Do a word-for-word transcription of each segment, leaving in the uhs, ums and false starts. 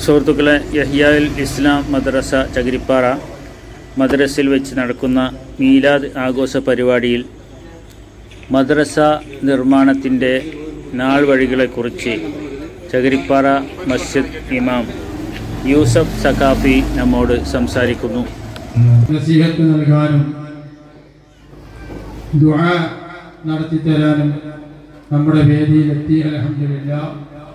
സുഹൃത്തുക്കളെ, യഹ്യാഉൽ ഇസ്ലാം മദ്രസ ചകിരിപ്പാറ മദ്രസയിൽ വെച്ച് നടക്കുന്ന മീലാദ് ആഘോഷ പരിപാടിയിൽ മദ്രസ നിർമ്മാണത്തിൻ്റെ നാൾ വഴികളെക്കുറിച്ച് ചകിരിപ്പാറ മസ്ജിദ് ഇമാം യൂസഫ് സഖാഫി നമ്മോട് സംസാരിക്കുന്നു. നസീഹത്ത് നൽകാനും ദുആ നടത്തി തരാനും നമ്മുടെ വേദിയിലെത്തി. അൽഹംദുലില്ലാഹ്.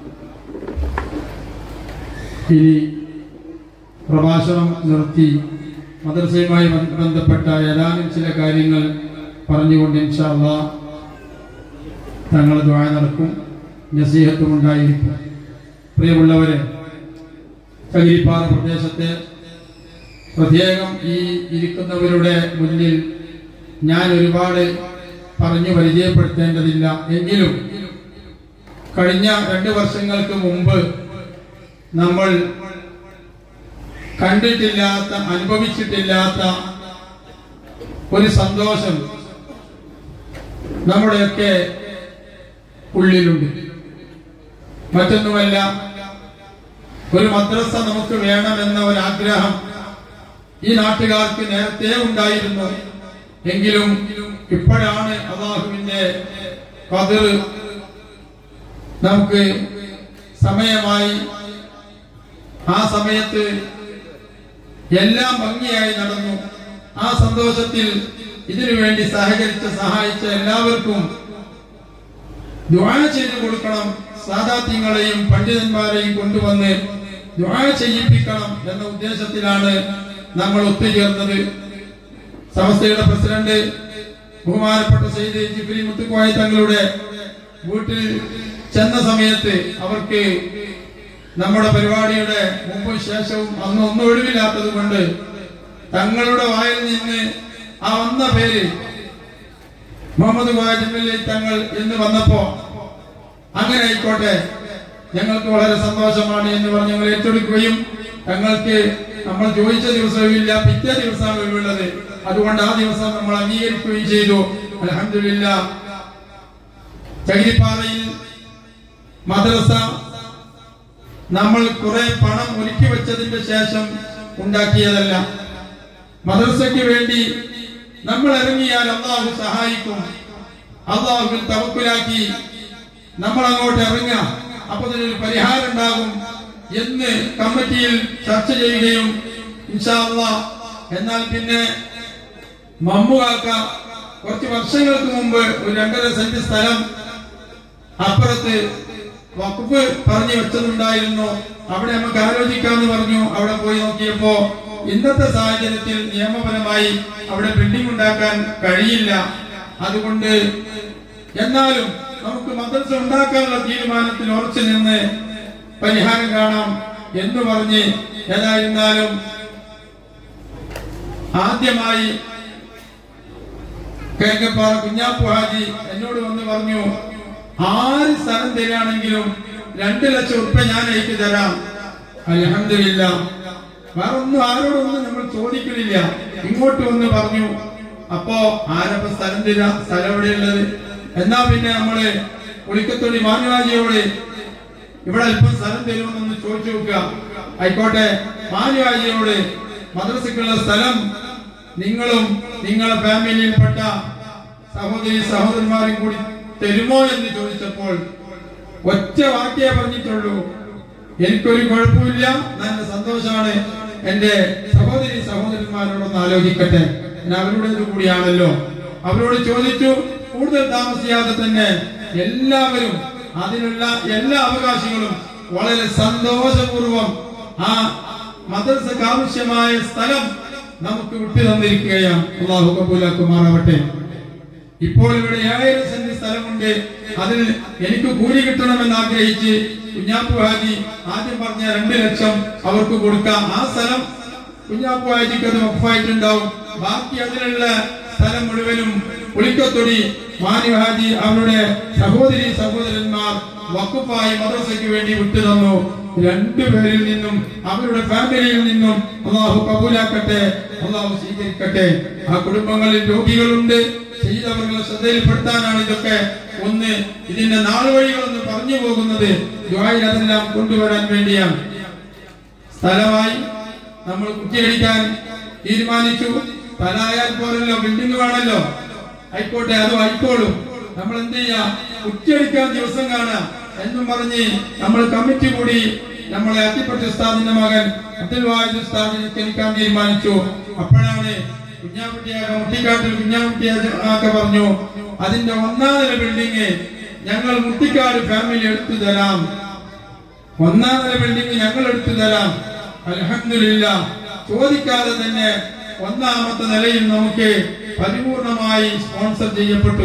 ഇനി പ്രഭാഷണം നിർത്തി മദ്രസയുമായി ബന്ധപ്പെട്ട ഏതാനും ചില കാര്യങ്ങൾ പറഞ്ഞുകൊണ്ട് ഇൻഷാ അല്ലാഹ് തങ്ങൾ ദുആ നടക്കും, നസീഹത്തും ഉണ്ടായിരിക്കും. പ്രിയമുള്ളവരെ, ചകിരിപ്പാറ പ്രദേശത്തെ പ്രത്യേകം ഈ ഇരിക്കുന്നവരുടെ മുന്നിൽ ഞാൻ ഒരുപാട് പറഞ്ഞു പരിചയപ്പെടുത്തേണ്ടതില്ല. എങ്കിലും കഴിഞ്ഞ രണ്ട് വർഷങ്ങൾക്ക് മുമ്പ് നമ്മൾ കണ്ടിട്ടില്ലാത്ത, അനുഭവിച്ചിട്ടില്ലാത്ത ഒരു സന്തോഷം നമ്മുടെയൊക്കെ ഉള്ളിലുണ്ട്. മറ്റൊന്നുമല്ല, ഒരു മദ്രസ നമുക്ക് വേണമെന്ന ഒരാഗ്രഹം ഈ നാട്ടുകാർക്ക് നേരത്തെ ഉണ്ടായിരുന്നു. എങ്കിലും ഇപ്പോഴാണ് അല്ലാഹുവിന്റെ ഖദർ നമുക്ക് സമയമായി. ആ സമയത്ത് എല്ലാം ഭംഗിയായി നടന്നു. ആ സന്തോഷത്തിൽ ഇതിനു വേണ്ടി സഹകരിച്ച് സഹായിച്ച എല്ലാവർക്കും ദുആ ചെയ്തു കൊടുക്കണം. സാദാത്യങ്ങളെയും പണ്ഡിതന്മാരെയും കൊണ്ടുവന്ന് ദുആ ചെയ്യിപ്പിക്കണം എന്ന ഉദ്ദേശത്തിലാണ് നമ്മൾ ഒത്തുചേർന്നത്. സമസ്തയുടെ പ്രസിഡന്റ് ബഹുമാനപ്പെട്ട സയ്യിദ് ജിബ്രീൽ മുത്തുക്കോയ തങ്ങളുടെ വീട്ടിൽ ചെന്ന സമയത്ത് അവർക്ക് നമ്മുടെ പരിപാടിയുടെ മുമ്പും ശേഷവും അന്ന് ഒന്നും ഒഴിവില്ലാത്തത് കൊണ്ട് തങ്ങളുടെ വായിൽ നിന്ന് ആ വന്ന പേര് മുഹമ്മദ് ഖാജിമല്ലി തങ്ങൾ എന്ന് വന്നപ്പോ അങ്ങനെ ആയിക്കോട്ടെ, ഞങ്ങൾക്ക് വളരെ സന്തോഷമാണ് എന്ന് പറഞ്ഞ് ഞങ്ങൾ ഏറ്റെടുക്കുകയും തങ്ങൾക്ക് നമ്മൾ ചോദിച്ച ദിവസമില്ല, പിറ്റേ ദിവസമാണ് ഒഴിവുള്ളത്. അതുകൊണ്ട് ആ ദിവസം നമ്മൾ അംഗീകരിക്കുകയും ചെയ്തു. അൽഹംദുലില്ലാഹ്. ചകിരിപ്പാറയിൽ മദ്രസ നമ്മൾ കുറെ പണം ഒരുക്കി വെച്ചതിന്റെ ശേഷം ഉണ്ടാക്കിയതല്ല. മദ്രസയ്ക്ക് വേണ്ടി നമ്മൾ ഇറങ്ങിയാൽ അല്ലാഹു സഹായിക്കും. അല്ലാഹുവിൽ തവക്കുലാക്കി നമ്മൾ അങ്ങോട്ട് ഇറങ്ങാം, അപ്പൊ അതിനൊരു പരിഹാരം ഉണ്ടാകും എന്ന് കമ്മിറ്റിയിൽ ചർച്ച ചെയ്യുകയും ഇൻഷാ അല്ലാഹ്. എന്നാൽ പിന്നെ മമ്മുകാക്ക കുറച്ച് വർഷങ്ങൾക്ക് മുമ്പ് ഒരു രണ്ടര സെന്റ് സ്ഥലം അപ്പുറത്ത് വഖഫ് പറഞ്ഞു വെച്ചതുണ്ടായിരുന്നു. അവിടെ നമുക്ക് ആലോചിക്കാന്ന് പറഞ്ഞു. അവിടെ പോയി നോക്കിയപ്പോ ഇന്നത്തെ സാഹചര്യത്തിൽ നിയമപരമായി അവിടെ ബിൽഡിംഗ് ഉണ്ടാക്കാൻ കഴിയില്ല. അതുകൊണ്ട് എന്നാലും നമുക്ക് മദ്രസ ഉണ്ടാക്കാനുള്ള തീരുമാനത്തിൽ ഉറച്ചു നിന്ന് പരിഹാരം കാണാം എന്ന് പറഞ്ഞ് ഏതായിരുന്നാലും ആദ്യമായി കേക്കപ്പാറ കുഞ്ഞാപ്പു ഹാജി എന്നോട് വന്ന് പറഞ്ഞു, ആര് സ്ഥലം തരാണെങ്കിലും രണ്ടു ലക്ഷം ഉറുപ്പിക ഞാൻ അയച്ചു തരാം. അൽഹംദുലില്ലാഹ്. വേറെ ഒന്നും ആരോടൊന്നും നമ്മൾ ചോദിക്കുന്നില്ല. ഇങ്ങോട്ട് വന്ന് പറഞ്ഞു. അപ്പോ ആരപ്പ സ്ഥലം തരാ, സ്ഥലം എവിടെയുള്ളത്? എന്നാ പിന്നെ നമ്മള് പുളിക്കത്തൊടി മാനുവാജിയോട് ഇവിടെ അല്പം സ്ഥലം തരുമെന്നൊന്ന് ചോദിച്ചു നോക്കുക. ആയിക്കോട്ടെ, മാനുവാജിയോട് മദ്രസക്കുള്ള സ്ഥലം നിങ്ങളും നിങ്ങളെ ഫാമിലിയിൽപ്പെട്ട സഹോദരി സഹോദരന്മാരും കൂടി തരുമോ എന്ന് ചോദിച്ചപ്പോൾ ഒറ്റ വാക്കേ പറഞ്ഞിട്ടുള്ളൂ, എനിക്കൊരു കുഴപ്പമില്ല, നല്ല സന്തോഷമാണ്. എന്റെ സഹോദരി സഹോദരന്മാരോടൊന്ന് ആലോചിക്കട്ടെ, അവരുടേത് കൂടിയാണല്ലോ. അവരോട് ചോദിച്ചു. കൂടുതൽ താമസിയാതെ തന്നെ എല്ലാവരും അതിനുള്ള എല്ലാ അവകാശങ്ങളും വളരെ സന്തോഷപൂർവം ആ മദ്രസക്ക് ആവശ്യമായ സ്ഥലം നമുക്ക് വിട്ടു തന്നിരിക്കുകയാണ്. അല്ലാഹു കബൂലാക്കുമാറാവട്ടെ. ഇപ്പോൾ ഇവിടെ ഏഴായിരം സെന്റ് സ്ഥലമുണ്ട്. അതിൽ എനിക്ക് കൂലി കിട്ടണമെന്ന് ആഗ്രഹിച്ച് കുഞ്ഞാപ്പു ഹാജി ആദ്യം പറഞ്ഞ രണ്ട് ലക്ഷം അവർക്ക് കൊടുക്കാം. ആ സ്ഥലം കുഞ്ഞാപ്പു ഹാജിക്ക് അത് വഖഫായിട്ടുണ്ടാവും. ബാക്കി അതിലുള്ള സ്ഥലം മുഴുവനും പുളിക്കത്തൊടി മാനു ഹാജി അവരുടെ സഹോദരി സഹോദരന്മാർ വഖഫായി മദ്രസയ്ക്ക് വേണ്ടി വിട്ടു തന്നു. രണ്ടുപേരിൽ നിന്നും അവരുടെ ഫാമിലിയിൽ നിന്നും അല്ലാഹു കബൂലാക്കട്ടെ, അല്ലാഹു സ്വീകരിക്കട്ടെ. ആ കുടുംബങ്ങളിൽ രോഗികളുണ്ട്. ചെയ്തവരുടെ ശ്രദ്ധയിൽപ്പെടുത്താനാണ് ഇതൊക്കെ. ഒന്ന് ഇതിന്റെ നാളുവഴികളൊന്ന് പറഞ്ഞു പോകുന്നത് ദുആയിൽ അതെല്ലാം കൊണ്ടുവരാൻ വേണ്ടിയാണ്. സ്ഥലമായി. നമ്മൾ കുറ്റിയടിക്കാൻ തീരുമാനിച്ചു. സ്ഥലമായാൽ പോരല്ലോ, ബിൽഡിംഗ് വേണമല്ലോ. ആയിക്കോട്ടെ, അതും ആയിക്കോളും. നമ്മൾ എന്ത് ചെയ്യാം, കുറ്റിയടിക്കാൻ ദിവസം കാണാം എന്നും പറഞ്ഞ് നമ്മൾ കമ്മിറ്റി കൂടി നമ്മളെ അത്തിപ്പറ്റ ഉസ്താദിന്റെ മകൻ അബ്ദുൽ വാഹിദ് ഉസ്താദിനെ ക്ഷണിക്കാൻ തീരുമാനിച്ചു. അപ്പോഴാണ് കുഞ്ഞാകുട്ടിയാക്ക മുട്ടിക്കാട്ടിൽ കുഞ്ഞാകുട്ടിയാക്ക പറഞ്ഞു, അതിന്റെ ഒന്നാം നില ബിൽഡിംഗ് ഞങ്ങൾ മുട്ടിക്കാട് ഫാമിലി എടുത്തു തരാം, ഒന്നാം നില ബിൽഡിംഗ് ഞങ്ങൾ എടുത്തു തരാം. അൽഹംദുലില്ലാഹ്, ചോദിക്കാതെ തന്നെ ഒന്നാമത്തെ നിലയിൽ നമുക്ക് പരിപൂർണമായി സ്പോൺസർ ചെയ്യപ്പെട്ടു.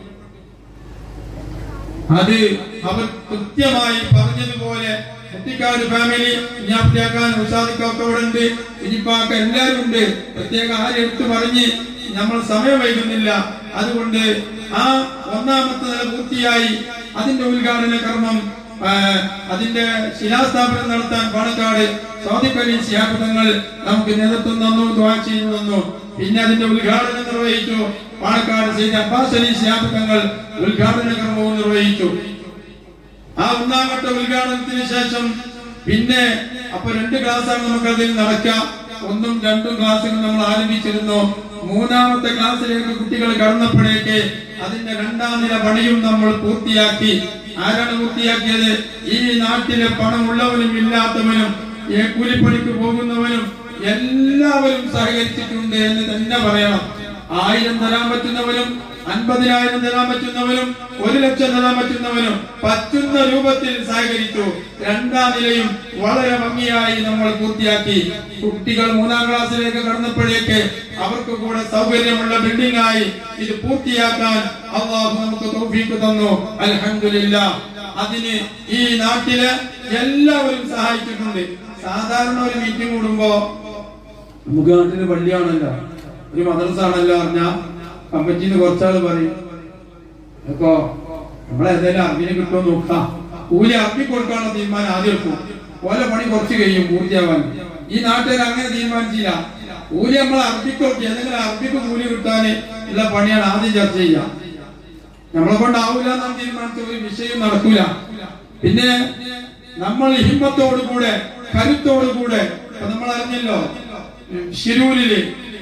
അത് അവർ കൃത്യമായി പറഞ്ഞതുപോലെ മുട്ടിക്കാട് ഫാമിലി കുഞ്ഞാപ്പിയാക്കാൻ ഉഷാദിക്കൊക്കെ ഇവിടെ ഉണ്ട്, ഇനിപ്പാക്ക എല്ലാവരും ഉണ്ട്. പ്രത്യേക ആരും എടുത്തു പറഞ്ഞ് നമ്മൾ സമയം വൈകുന്നില്ല. അതുകൊണ്ട് ആ ഒന്നാമത്തെ നില പൂർത്തിയായി. അതിന്റെ ഉദ്ഘാടന കർമ്മം, അതിന്റെ ശിലാസ്ഥാപനം നടത്താൻ പാണക്കാട് സാദിഖ് അലി ശിഹാബ് തങ്ങൾ നമുക്ക് നേതൃത്വം തന്നു, ദുആ ചെയ്തു തന്നു. പിന്നെ അതിന്റെ ഉദ്ഘാടനം നിർവഹിച്ചു പാണക്കാട് സയ്യിദ് അബ്ബാസ് അലി ശിഹാബ് തങ്ങൾ ഉദ്ഘാടന കർമ്മവും നിർവഹിച്ചു. ആ ഒന്നാം ഘട്ട ഉദ്ഘാടനത്തിന് ശേഷം പിന്നെ അപ്പൊ രണ്ട് ക്ലാസ്സാണ് നമുക്ക് അതിൽ നടക്കാം. ഒന്നും രണ്ടും ക്ലാസ്സുകൾ നമ്മൾ ആരംഭിച്ചിരുന്നു. മൂന്നാമത്തെ ക്ലാസ്സിലേക്ക് കുട്ടികൾ കടന്നപ്പോഴേക്ക് അതിന്റെ രണ്ടാം നില പണിയും നമ്മൾ പൂർത്തിയാക്കി. ആരാണ് പൂർത്തിയാക്കിയത്? ഈ നാട്ടിലെ പണമുള്ളവനും ഇല്ലാത്തവനും കൂലിപ്പണിക്ക് പോകുന്നവനും എല്ലാവരും സഹകരിച്ചിട്ടുണ്ട് എന്ന് തന്നെ പറയണം. ആയിരം തരാൻ പറ്റുന്നവനും അൻപതിനായിരം തരാൻ പറ്റുന്നവനും ഒരു ലക്ഷം തരാൻ പറ്റുന്നവനും പറ്റുന്ന രൂപത്തിൽ സഹകരിച്ചു. രണ്ടാം നിലയും വളരെ ഭംഗിയായി നമ്മൾ പൂർത്തിയാക്കി. കുട്ടികൾ മൂന്നാം ക്ലാസ്സിലേക്ക് കടന്നപ്പോഴേക്ക് അവർക്ക് കൂടെ സൗകര്യമുള്ള ബിൽഡിംഗ് ആയി ഇത് പൂർത്തിയാക്കാൻ അല്ലാഹു നമുക്ക് തൗഫീഖ് തന്നു. അൽഹംദുലില്ലാഹ്. അതിന് ഈ നാട്ടിലെ എല്ലാവരും സഹായിച്ചിട്ടുണ്ട്. സാധാരണ ഒരു മീറ്റിംഗ് കൂടുമ്പോ നമുക്ക് നാട്ടില് പള്ളിയാണല്ലോ, ഒരു മദ്രസ ആണല്ലോ പറഞ്ഞാൽ കമ്മിറ്റിന്ന് കുറച്ചാള് പറയും, അപ്പൊ നമ്മളേതായാലും അർബിനെ കിട്ടുമോ നോക്കാം, കൂലി അർബി കൊടുക്കാനുള്ള തീരുമാനം ആദ്യം എടുക്കും. ഓരോ പണി കുറച്ച് കഴിയും പൂർത്തിയാവാൻ. ഈ നാട്ടുകാർ അങ്ങനെ തീരുമാനിച്ചില്ല. കൂലി നമ്മൾ അർബിക്ക് നോക്കി ഏതെങ്കിലും അർബിക്ക് കൂലി കിട്ടാന് ഉള്ള പണിയാണ് ആദ്യം ചർച്ച ചെയ്യാം. നമ്മളെ കൊണ്ടാവൂല എന്നാണ് തീരുമാനിച്ച ഒരു വിഷയം നടക്കൂല. പിന്നെ നമ്മൾ ഹിമ്മത്തോടുകൂടെ കരുത്തോടുകൂടെ ഇപ്പൊ നമ്മൾ അറിഞ്ഞല്ലോ ശിരൂരില്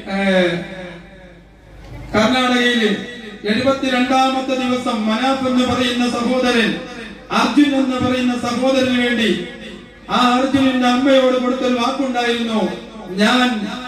കർണാടകയില് എഴുപത്തിരണ്ടാമത്തെ ദിവസം മനാഫ് എന്ന് പറയുന്ന സഹോദരൻ അർജുൻ എന്ന് പറയുന്ന സഹോദരന് വേണ്ടി ആ അർജുനന്റെ അമ്മയോട് കൊടുക്കൽ വാക്കുണ്ടായിരുന്നു, ഞാൻ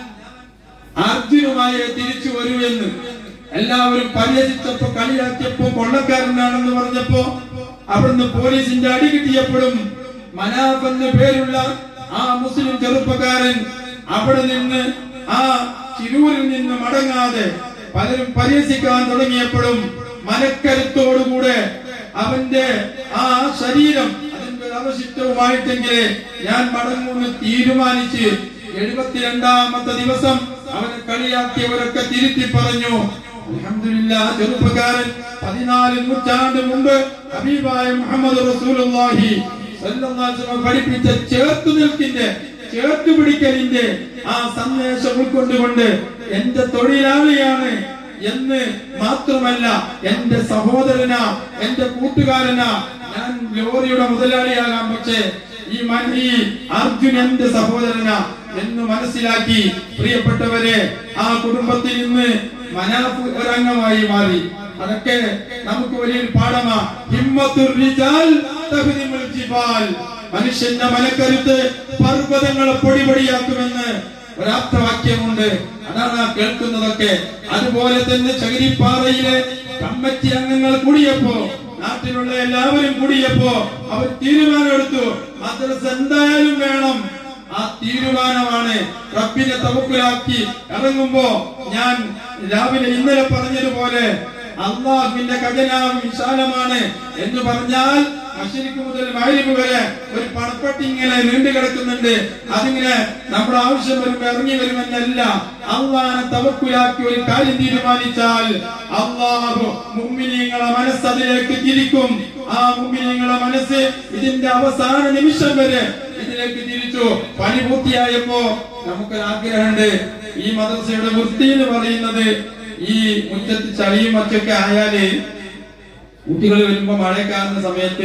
അർജുനുമായി തിരിച്ചു വരൂ എന്ന്. എല്ലാവരും പരിഹസിച്ചപ്പോ കളിയാക്കിയപ്പോ കൊള്ളക്കാരനാണെന്ന് പറഞ്ഞപ്പോ അവിടുന്ന് പോലീസിന്റെ അടി കിട്ടിയപ്പോഴും മനാഫ് എന്ന് പേരുള്ള ആ മുസ്ലിം ചെറുപ്പക്കാരൻ അവിടെ നിന്ന് ആ ശിരൂരിൽ നിന്ന് മടങ്ങാതെ പലരും പരിഹസിക്കാൻ തുടങ്ങിയപ്പോഴും മനക്കരുത്തോടുകൂടെ അവന്റെ ആ ശരീരം അതിന്റെ അവശിഷ്ടവുമായിട്ടെങ്കിലേ ഞാൻ മടങ്ങുമെന്ന് തീരുമാനിച്ച് എഴുപത്തിരണ്ടാമത്തെ ദിവസം അവനെ കളിയാക്കിയവരൊക്കെ തിരുത്തി പറഞ്ഞു. അൽഹംദുലില്ലാഹ്, ചെറുപ്പക്കാരൻ പതിനാല് നൂറ്റാണ്ട് മുമ്പ് ഹബീബായ മുഹമ്മദ് റസൂലുള്ളാഹി സ്വല്ലല്ലാഹു അലൈഹി വസല്ലം പഠിപ്പിച്ച ചേർത്തു നിൽക്കിന്റെ ചേർത്തു പിടിക്കലിന്റെ ആ സന്ദേശം ഉൾക്കൊണ്ടുകൊണ്ട് എന്റെ തൊഴിലാളിയാണ് എന്ന് മാത്രമല്ല എന്റെ സഹോദരനാ, എന്റെ കൂട്ടുകാരനാ, ഞാൻ ലോറിയുടെ മുതലാളിയാകാം, പക്ഷേ ഈ ഈ അർജുൻ എന്റെ സഹോദരനാ എന്ന് മനസ്സിലാക്കി പ്രിയപ്പെട്ടവരെ ആ കുടുംബത്തിൽ നിന്ന് മനാഫ് ഒരംഗമായി മാറി. അതൊക്കെ നമുക്ക് വലിയൊരു പാഠമാ. ഹിമ്മത്തുർ റിജാൽ തഹ്ദിമുൽ ജിബാൽ, മനുഷ്യന്റെ മനക്കരുത്ത് പർവ്വതങ്ങളെ പൊടിപൊടിയാക്കുമെന്ന് ഒരാപ്തവാക്യമുണ്ട്. അതാണ് ആ കേൾക്കുന്നതൊക്കെ. അതുപോലെ തന്നെ ചകിരിപ്പാറയിലെ കമ്മിറ്റി അംഗങ്ങൾ കൂടിയപ്പോ, നാട്ടിലുള്ള എല്ലാവരും കൂടിയപ്പോ അവർ തീരുമാനമെടുത്തു, മദ്രസ എന്തായാലും വേണം. ആ തീരുമാനമാണ് റബ്ബിനെ തവക്കുലാക്കി ഇറങ്ങുമ്പോ ഞാൻ രാവിലെ ഇന്നലെ പറഞ്ഞതുപോലെ അള്ളാഹുവിന്റെ ഖജനാവ് വിശാലമാണ് എന്ന് പറഞ്ഞാൽ മശ്രിഖ് മുതൽ മഗ്രിബ് വരെ ഒരു പണപ്പെട്ടി ഇങ്ങനെ നീണ്ടു കിടക്കുന്നുണ്ട്. അതിങ്ങനെ നമ്മുടെ ആവശ്യം വരുമ്പോ ഇറങ്ങി വരുമെന്നല്ല. അള്ളാഹിനെ തവക്കുലാക്കി ഒരു കാര്യം തീരുമാനിച്ചാൽ അള്ളാഹു മുഅ്മിനീങ്ങളെ മനസ്സ് അതിലേക്ക് തിരിക്കും. ആ മുഅ്മിനീങ്ങളെ മനസ്സ് ഇതിന്റെ അവസാന നിമിഷം വരെ ഇതിലേക്ക് തിരിച്ചു. പണി പൂർത്തിയായപ്പോ നമുക്കൊരാഗ്രഹമുണ്ട്, ഈ മദ്രസയുടെ വൃത്തി എന്ന് പറയുന്നത് ഈ മുറ്റത്ത് ചളിയും മറ്റൊക്കെ ആയാല് കുട്ടികൾ വരുമ്പോ മഴക്കാറുന്ന സമയത്ത്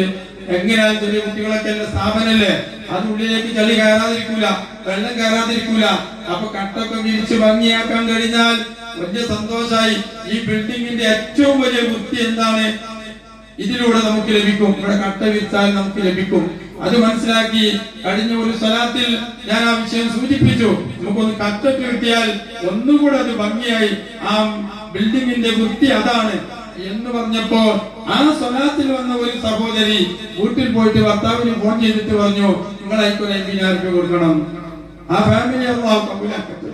എങ്ങനെയാ ചെറിയ കുട്ടികളൊക്കെ അല്ല സ്ഥാപനല്ലേ, അതുള്ളിലേക്ക് ചളി കയറാതിരിക്കൂല, വെള്ളം കയറാതിരിക്കൂല. അപ്പൊ കട്ടൊക്കെ വിരിച്ച് ഭംഗിയാക്കാൻ കഴിഞ്ഞാൽ വലിയ സന്തോഷമായി. ഈ ബിൽഡിങ്ങിന്റെ ഏറ്റവും വലിയ വൃത്തി എന്താണ്? ഇതിലൂടെ നമുക്ക് ലഭിക്കും. ഇവിടെ കട്ട വിരിച്ചാൽ നമുക്ക് ലഭിക്കും. അത് മനസ്സിലാക്കി കഴിഞ്ഞ ഒരു സ്വലാത്തിൽ ഞാൻ ആ വിഷയം സൂചിപ്പിച്ചു. നമുക്കൊന്ന് കട്ടൊക്കെ കിട്ടിയാൽ ഒന്നുകൂടെ അത് ഭംഗിയായി. ആ ബിൽഡിങ്ങിന്റെ വൃത്തി അതാണ് എന്ന് പറഞ്ഞപ്പോ ആ സ്വലാത്തിൽ വന്ന ഒരു സഹോദരി വീട്ടിൽ പോയിട്ട് ഭർത്താവിന് ഫോൺ ചെയ്തിട്ട് പറഞ്ഞു, നിങ്ങളായിക്കോ അമ്പതിനായിരം രൂപ കൊടുക്കണം. ആ ഫാമിലി അള്ളാഹു കബൂലാക്കട്ടെ.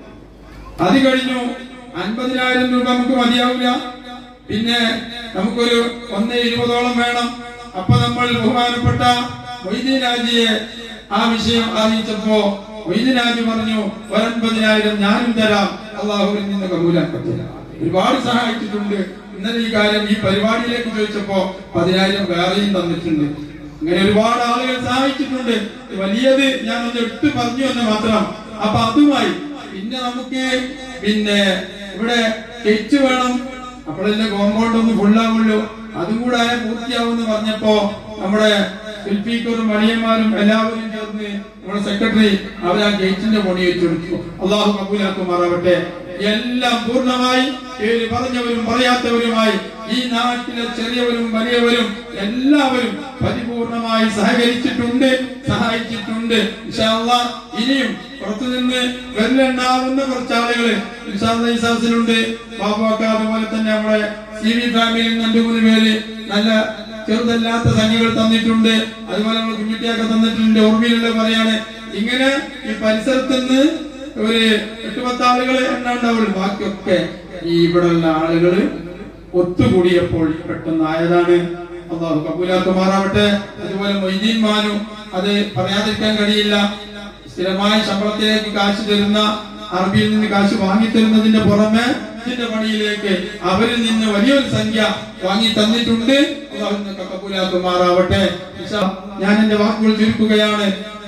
അത് കഴിഞ്ഞു. അൻപതിനായിരം രൂപ നമുക്ക് മതിയാവില്ല, പിന്നെ നമുക്കൊരു ഒന്ന് ഇരുപതോളം വേണം. അപ്പൊ നമ്മൾ ബഹുമാനപ്പെട്ട മൊയ്തീൻ ഹാജിയെ ആ വിഷയം അറിയിച്ചപ്പോ മൊയ്തീൻ ഹാജി പറഞ്ഞു, ഒരൻപതിനായിരം ഞാനും തരാം, അള്ളാഹുവിൽ നിന്ന് കബൂലാക്കട്ടെ. ഒരുപാട് സഹായിച്ചിട്ടുണ്ട്. ഇന്നലെ ഈ കാര്യം ഈ പരിപാടിയിലേക്ക് ചോദിച്ചപ്പോ പതിനായിരം വേറെയും തന്നിട്ടുണ്ട്. അങ്ങനെ ഒരുപാട് ആളുകൾ സഹായിച്ചിട്ടുണ്ട്. വലിയത് ഞാൻ ഒന്ന് എടുത്തു പറഞ്ഞു എന്ന് മാത്രം. അപ്പൊ അതുമായി പിന്നെ നമുക്ക് പിന്നെ ഇവിടെ കെച്ച് വേണം, അപ്പോഴല്ലേ കോമ്പൗണ്ട് ഒന്ന് ഫുള്ളാവുള്ളൂ. അതും കൂടെ ആയ പൂർത്തിയാവുമെന്ന് പറഞ്ഞപ്പോ നമ്മുടെ ശില്പിക്കറും മണിയന്മാരും എല്ലാവരും ചേർന്ന് നമ്മുടെ സെക്രട്ടറി അവർ ആ ഗേറ്റിന്റെ പണി വെച്ചു കൊടുത്തു. അള്ളാഹു കബൂലാക്കുമാറാവട്ടെ. എല്ലാം പൂർണ്ണമായി പേര് പറഞ്ഞവരും പറയാത്തവരുമായി ഈ നാട്ടിലെ ചെറിയവരും വലിയവരും എല്ലാവരും പരിപൂർണമായി സഹകരിച്ചിട്ടുണ്ട്, സഹായിച്ചിട്ടുണ്ട്. ഇൻഷാ അല്ലാഹ് ഇനിയും പുറത്തുനിന്ന് വരലുണ്ടാവുന്ന കുറച്ച് ആളുകള് ഇൻഷാ അല്ലാഹ് ഈ സദസ്സിലുണ്ട്. ബാബുവാക്ക അതുപോലെ തന്നെ നമ്മുടെ സി വി ഫാമിലിയിൽ രണ്ടു മൂന്ന് പേര് നല്ല ചെറുതല്ലാത്ത സംഖ്യകൾ തന്നിട്ടുണ്ട്. അതുപോലെ നമ്മൾ കുഞ്ഞിട്ടിയൊക്കെ തന്നിട്ടുണ്ട്. ഓർമ്മയിലുള്ള പറയാണ്, ഇങ്ങനെ ഈ പരിസരത്ത് നിന്ന് ഒരു എട്ടുപത്ത് ആളുകൾ എണ്ണുണ്ടാവുള്ളൂ. ബാക്കിയൊക്കെ ഈ ഇവിടെയുള്ള ആളുകള് ഒത്തുകൂടിയപ്പോൾ പെട്ടെന്നായതാണ്. അള്ളാഹു കബൂലാക്കുമാറാവട്ടെ. അതുപോലെ മൊയ്തീൻ മാനു, അത് പറയാതിരിക്കാൻ കഴിയില്ല. സ്ഥിരമായി ശമ്പളത്തിലേക്ക് കാശ് തരുന്ന, അറബിയിൽ നിന്ന് കാശ് വാങ്ങി തരുന്നതിന്റെ പുറമെ ഇതിന്റെ പണിയിലേക്ക് അവരിൽ നിന്ന് വലിയൊരു സംഖ്യ വാങ്ങി തന്നിട്ടുണ്ട്. അള്ളാഹു കബൂലാക്കുമാറാവട്ടെ. ഞാൻ എന്റെ വാക്കുകൾ ചുരുക്കുകയാണ്.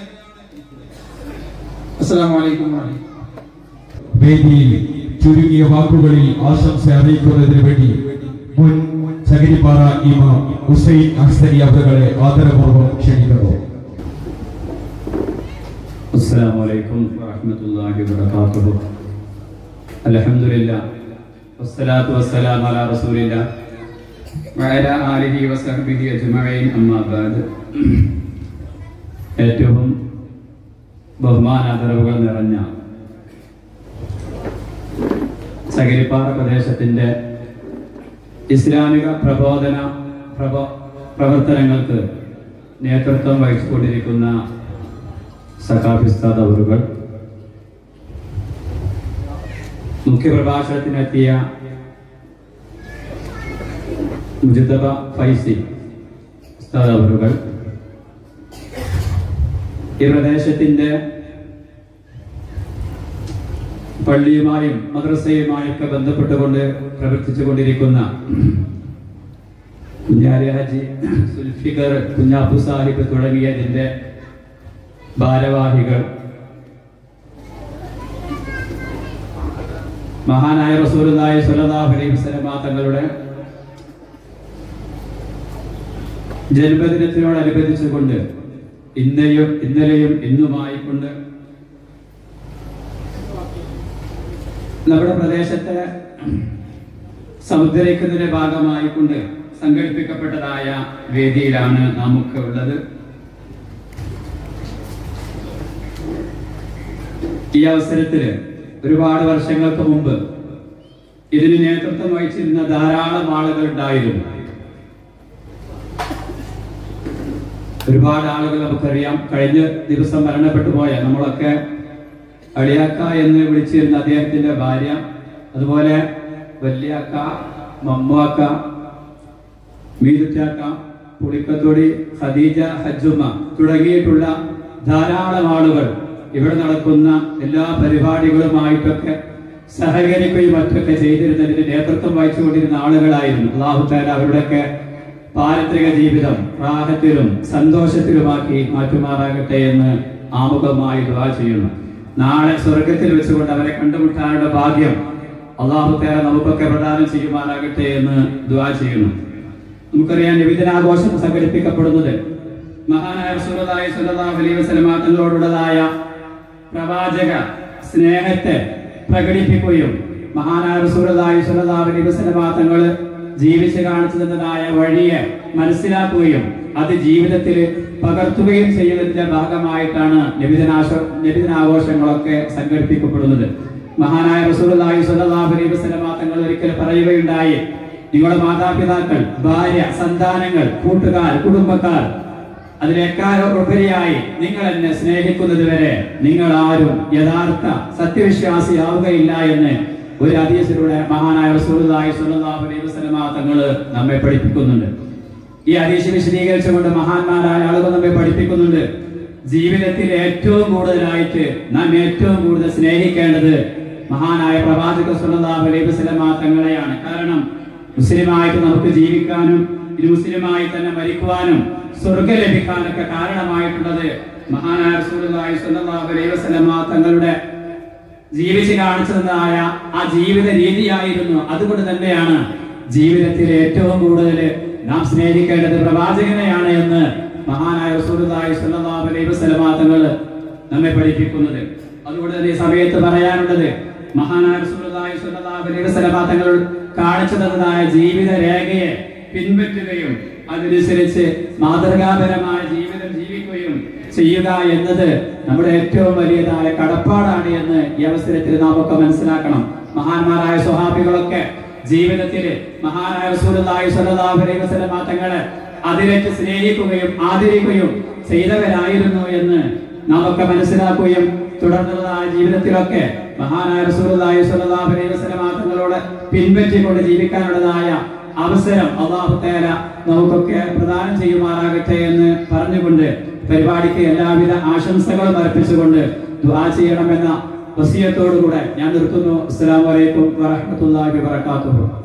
അസ്സലാമു അലൈക്കും. വേദിയിൽ ചുരുങ്ങിയ വാക്കുകളിൽ ആശംസ അറിയിക്കുന്നതിന് വേണ്ടി മുൻ ചകിരിപ്പാറ ഇമാം ഹുസൈൻ അഹ്സനി അവരുടെ ആദരപൂർവ്വം ക്ഷണിക്കുന്നു. അസ്സലാമു അലൈക്കും വറഹ്മത്തുള്ളാഹി വബറകാതുഹു. അൽഹംദുലില്ലാഹ് വസ്സലാത്തു വസ്സലാമു അലാ റസൂലില്ലാഹ് വഅലാ ആലിഹി വസഹ്ബിഹി അജ്മഈൻ. അമ്മാ ബഅദ്. ഏറ്റവും ബഹുമാനാദരവുകൾ നിറഞ്ഞ ചകിരിപ്പാറ പ്രദേശത്തിന്റെ ഇസ്ലാമിക പ്രബോധന പ്രവർത്തനങ്ങൾക്ക് നേതൃത്വം വഹിച്ചുകൊണ്ടിരിക്കുന്ന സഖാഫിസ്താദ് അവറുകൾ, മുഖ്യപ്രഭാഷണത്തിനെത്തിയ മുജ്തബ ഫൈസി ഉസ്താദ് അവറുകൾ, ഈ പ്രദേശത്തിന്റെ പള്ളിയുമായും മദ്രസയുമായൊക്കെ ബന്ധപ്പെട്ടുകൊണ്ട് പ്രവർത്തിച്ചു കൊണ്ടിരിക്കുന്ന കുഞ്ഞാലി ഹാജി, സുൽഫിഖർ, കുഞ്ഞാപ്പു സാഹിബ് തുടങ്ങിയതിന്റെ ഭാരവാഹികൾ, മഹാനായ റസൂലുള്ളാഹി സ്വല്ലല്ലാഹു അലൈഹി വസല്ലം തങ്ങളുടെ ജന്മദിനത്തിനോടനുബന്ധിച്ചുകൊണ്ട് ഇന്നയും ഇന്നലെയും ഇന്നുമായിക്കൊണ്ട് നമ്മുടെ പ്രദേശത്തെ സമുദ്രിക്കുന്നതിന്റെ ഭാഗമായിക്കൊണ്ട് സംഘടിപ്പിക്കപ്പെട്ടതായ വേദിയിലാണ് നമുക്ക് ഉള്ളത്. ഈ അവസരത്തില് ഒരുപാട് വർഷങ്ങൾക്ക് മുമ്പ് ഇതിന് നേതൃത്വം വഹിച്ചിരുന്ന ധാരാളം ആളുകൾ ഉണ്ടായിരുന്നു. ഒരുപാട് ആളുകൾ നമുക്കറിയാം. കഴിഞ്ഞ ദിവസം മരണപ്പെട്ടു പോയ നമ്മളൊക്കെ അളിയാക്ക എന്ന് വിളിച്ചിരുന്ന അദ്ദേഹത്തിന്റെ ഭാര്യ, അതുപോലെ വല്യാക്ക, മമ്മാക്ക, മീതുറ്റാക്ക, പുളിക്കത്തോടി, ഖദീജ, ഹജ്ജുമ്മ തുടങ്ങിയിട്ടുള്ള ധാരാളം ആളുകൾ ഇവിടെ നടക്കുന്ന എല്ലാ പരിപാടികളുമായിട്ടൊക്കെ സഹകരിക്കുകയും മറ്റൊക്കെ ചെയ്തിരുന്നതിന് നേതൃത്വം വഹിച്ചുകൊണ്ടിരുന്ന ആളുകളായിരുന്നു. അല്ലാഹു തആല അവരുടെയൊക്കെ പാരത്രിക ജീവിതം റാഹത്തിലും സന്തോഷത്തിലുമാക്കി മാറ്റുമാറാകട്ടെ എന്ന് ആമുഖമായി ദുആ ചെയ്യുന്നു. നാളെ സ്വർഗത്തിൽ വെച്ചുകൊണ്ട് അവരെ കണ്ടുമുട്ടാനുള്ള ഭാഗ്യം അല്ലാഹു തആല നമുക്കൊക്കെ പ്രദാനം ചെയ്യുമാറാകട്ടെ എന്ന് ദുആ ചെയ്യുന്നു. നമുക്കറിയാം നബിദിനാഘോഷം സംഘടിപ്പിക്കപ്പെടുന്നത് മഹാനായ റസൂലുള്ളാഹി സ്വല്ലല്ലാഹു അലൈഹി വസല്ലം തങ്ങളോടുള്ളതായ പ്രവാചക സ്നേഹത്തെ പ്രകടിപ്പിക്കുകയും മഹാനായ റസൂലുള്ളാഹി സ്വല്ലല്ലാഹു അലൈഹി വസല്ലം തങ്ങൾ ജീവിച്ച് കാണിച്ചു തന്നതായ വഴിയെ മനസ്സിലാക്കുകയും അത് ജീവിതത്തിൽ പകർത്തുകയും ചെയ്യുന്നതിന്റെ ഭാഗമായിട്ടാണ് നബിദിനാശ നബിദിനാഘോഷങ്ങളൊക്കെ സംഘടിപ്പിക്കപ്പെടുന്നത്. മഹാനായ റസൂലുള്ളാഹി സ്വല്ലല്ലാഹു അലൈഹി വസല്ലം തങ്ങൾ ഒരിക്കൽ പറയുകയുണ്ടായി, നിങ്ങളുടെ മാതാപിതാക്കൾ, ഭാര്യ, സന്താനങ്ങൾ, കൂട്ടുകാർ, കുടുംബക്കാർ, അതിനേക്കാൾ ഉപരിയായി നിങ്ങൾ എന്നെ സ്നേഹിക്കുന്നത് വരെ നിങ്ങൾ ആരും യഥാർത്ഥ സത്യവിശ്വാസിയാവുകയില്ല എന്ന് ഒരു ഹദീസിലൂടെ മഹാനായ റസൂലുള്ളാഹി സ്വല്ലല്ലാഹു അലൈഹി വസല്ലം തങ്ങൾ നമ്മെ പഠിപ്പിക്കുന്നുണ്ട്. ഈ ഹദീസ് വിശദീകരിച്ചുകൊണ്ട് മഹാന്മാരായ ആളുകൾ നമ്മെ പഠിപ്പിക്കുന്നുണ്ട്, ജീവിതത്തിൽ ഏറ്റവും കൂടുതലായിട്ട് നാം ഏറ്റവും കൂടുതൽ സ്നേഹിക്കേണ്ടത് മഹാനായ പ്രവാചക സ്വല്ലല്ലാഹു അലൈഹി വസല്ലം തങ്ങളെയാണ്. കാരണം മുസ്ലിമായിട്ട് നമുക്ക് ജീവിക്കാനും ഇത് മുസ്ലിമായി തന്നെ മരിക്കുവാനും സ്വർഗ്ഗം ലഭിക്കാനൊക്കെ കാരണമായിട്ടുള്ളത് മഹാനായ റസൂലുള്ളാഹി സ്വല്ലല്ലാഹു അലൈഹി വസല്ലം തങ്ങളുടെ ജീവിച്ച് കാണിച്ചതായ ആ ജീവിത രീതിയായിരുന്നു. അതുകൊണ്ട് തന്നെയാണ് ജീവിതത്തിൽ ഏറ്റവും കൂടുതൽ നാം സ്നേഹിക്കേണ്ടത് പ്രവാചകനെയാണ് എന്ന് മഹാനായ റസൂലുള്ളാഹി സ്വല്ലല്ലാഹു അലൈഹി വസല്ലം തങ്ങൾ നമ്മെ പഠിപ്പിക്കുന്നത്. അതുകൊണ്ട് തന്നെ ഈ സമയത്ത് പറയാനുള്ളത്, മഹാനായ റസൂലുള്ളാഹി സ്വല്ലല്ലാഹു അലൈഹി വസല്ലം തങ്ങൾ കാണിച്ചു തന്നതായ ജീവിത രേഖയെ പിൻപറ്റുകയും അതനുസരിച്ച് മാതൃകാപരമായ ജീവിതം ജീവിക്കുകയും ചെയ്യുക എന്നത് നമ്മുടെ ഏറ്റവും വലിയതായ കടപ്പാടാണ് എന്ന് ഈ അവസരത്തിൽ നാം ഒക്കെ മനസ്സിലാക്കണം. മഹാന്മാരായ സ്വഹാബികളൊക്കെ ജീവിതത്തിൽ മഹാനായ റസൂലുള്ളാഹി സ്വല്ലല്ലാഹു അലൈഹി വസല്ലം തങ്ങളെ അതിരറ്റ് സ്നേഹിക്കുകയും ആദരിക്കുകയും ചെയ്തവരായിരുന്നു എന്ന് നാം ഒക്കെ മനസ്സിലാക്കുകയും തുടർന്നുള്ളതായ ജീവിതത്തിലൊക്കെ മഹാനായ റസൂലുള്ളാഹി സ്വല്ലല്ലാഹു അലൈഹി വസല്ലം തങ്ങളോട് പിൻപറ്റിക്കൊണ്ട് ജീവിക്കാനുള്ളതായ അവസരം അല്ലാഹു തആല നമുക്കൊക്കെ പ്രദാനം ചെയ്യുമാറാകട്ടെ എന്ന് പറഞ്ഞുകൊണ്ട് പരിപാടിക്ക് എല്ലാവിധ ആശംസകളും അർപ്പിച്ചുകൊണ്ട് ദുആ ചെയ്യണമെന്ന വസിയത്തോടുകൂടെ ഞാൻ നിർത്തുന്നു. അസ്സലാമു അലൈക്കും വറഹ്മത്തുള്ളാഹി വബറകാതുഹു.